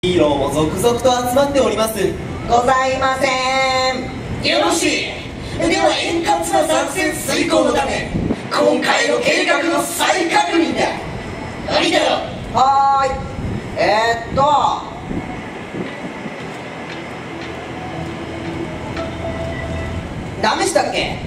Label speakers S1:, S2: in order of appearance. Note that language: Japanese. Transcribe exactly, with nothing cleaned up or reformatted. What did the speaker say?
S1: ヒーローも続々と集まっております。
S2: ございません。
S3: よろしい。では円滑な作戦遂行のため今回の計画の再確認だ。何だよ。
S2: はーい。えー、っと何でしたっけ？